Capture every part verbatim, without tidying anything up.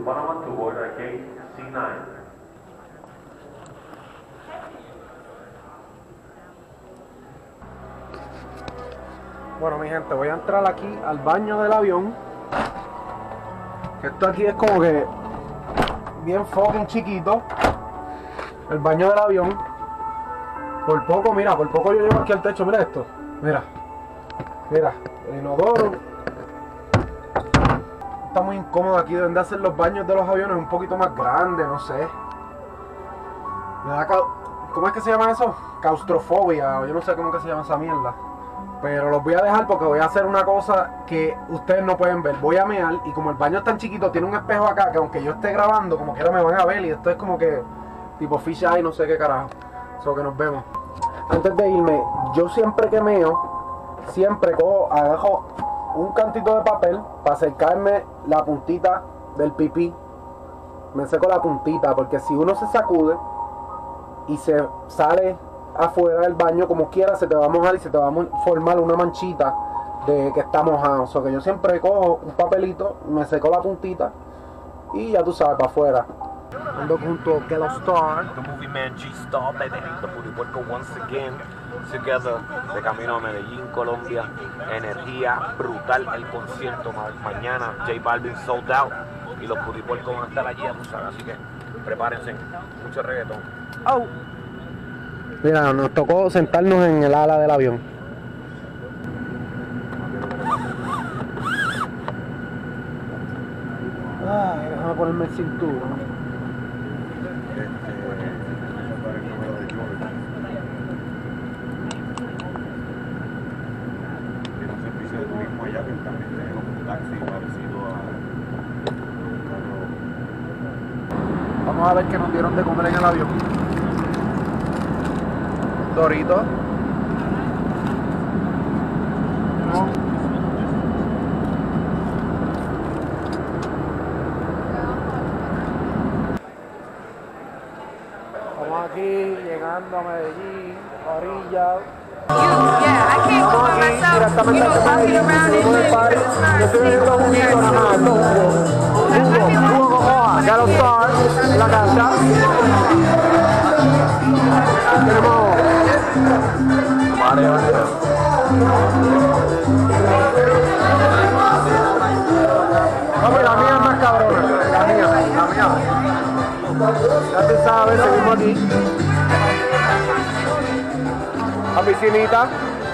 Panama to board at gate C nueve. Bueno, mi gente, voy a entrar aquí al baño del avión. Esto aquí es como que bien fucking chiquito. El baño del avión. Por poco, mira, por poco yo llego aquí al techo. Mira esto. Mira. Mira, el inodoro. Está muy incómodo aquí. Deben de hacer los baños de los aviones un poquito más grandes, no sé. Me da ca... ¿Cómo es que se llama eso? Claustrofobia. Yo no sé cómo que se llama esa mierda. Pero los voy a dejar porque voy a hacer una cosa que ustedes no pueden ver. Voy a mear y como el baño es tan chiquito, tiene un espejo acá que aunque yo esté grabando, como quiera me van a ver. Y esto es como que tipo fish eye, no sé qué carajo. Eso que nos vemos. Antes de irme, yo siempre que meo, siempre cojo, agarro un cantito de papel para acercarme la puntita del pipí. Me seco la puntita porque si uno se sacude y se sale afuera del baño como quiera, se te va a mojar y se te va a formar una manchita de que está mojado. O sea que yo siempre cojo un papelito, me seco la puntita y ya tú sabes, para afuera. Ando junto a Kelo Star, The Movie Man G-Star, baby, the Booty Puerco once again together, de camino a Medellín, Colombia. Energía brutal el concierto. Ma mañana J Balvin sold out y los Booty Puerco van a estar allí, así que prepárense, mucho reggaetón. Oh. Mira, nos tocó sentarnos en el ala del avión. Ay, déjame ponerme el cinturón. Tiene un servicio de turismo allá que también tenemos un taxi parecido a un carro. Vamos a ver qué nos dieron de comer en el avión. Doritos. No. Estamos aquí llegando a Medellín, orilla. Estamos aquí directamente a Medellín, subimos del país. Yo estoy bebiendo juguito nada más, jugo, jugo, jugo cojoa, Kelo Star, en la casa. Tenemos vale, vale. Papi, la mía es más cabrona. La mía, la mía. Ya tú sabes, seguimos aquí. La piscinita.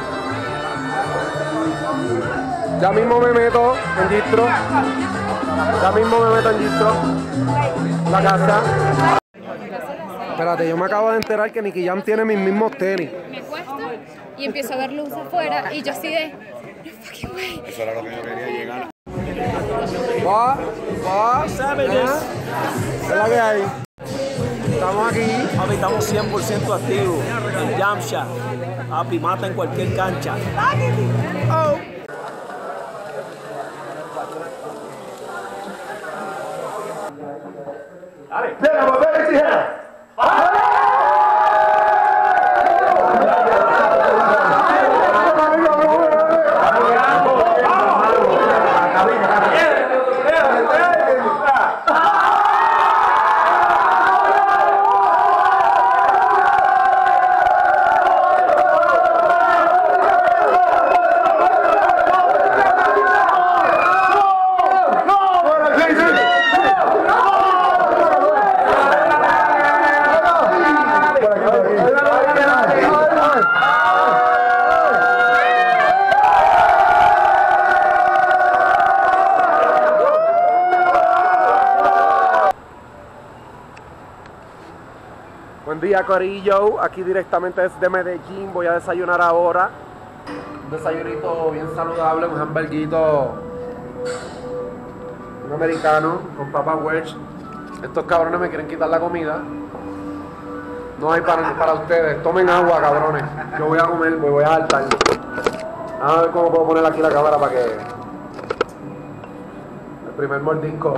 Ya mismo me meto en Gistro. Ya mismo me meto en Gistro. La casa. Espérate, yo me acabo de enterar que Nicky Jam tiene mis mismos tenis. Me cuesta y empiezo a ver luz afuera y yo así de... No fucking way. Eso era lo que yo quería llegar. Va, va, ¿sabes? ¿Qué es la que hay? Estamos aquí. Papi, estamos cien por ciento activos en Jamshot. Papi, mata en cualquier cancha. Oh. Dale, venga, volver a exigir. Buen día, corillo, aquí directamente desde Medellín. Voy a desayunar ahora. Un desayunito bien saludable, un hamburguito, un americano con papa wedge. Estos cabrones me quieren quitar la comida. No hay para, para ustedes. Tomen agua, cabrones. Yo voy a comer, me voy a saltar. A ver cómo puedo poner aquí la cámara para que el primer mordisco.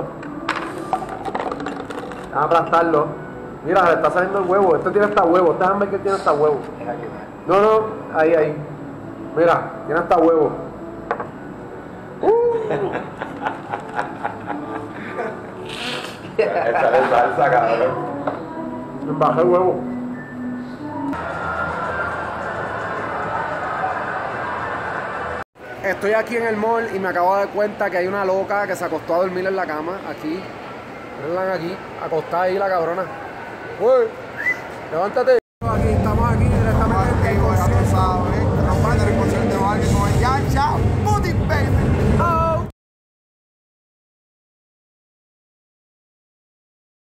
Vamos a aplastarlo. Mira, le está saliendo el huevo. Este tiene hasta huevo. Este hamburger tiene hasta huevo. No, no, ahí, ahí. Mira, tiene hasta huevo. Uh. Échale salsa, cabrón. Bajé el huevo. Estoy aquí en el mall y me acabo de dar cuenta que hay una loca que se acostó a dormir en la cama, aquí. Mirenla aquí, acostada ahí la cabrona. Uy, levántate. Aquí, estamos aquí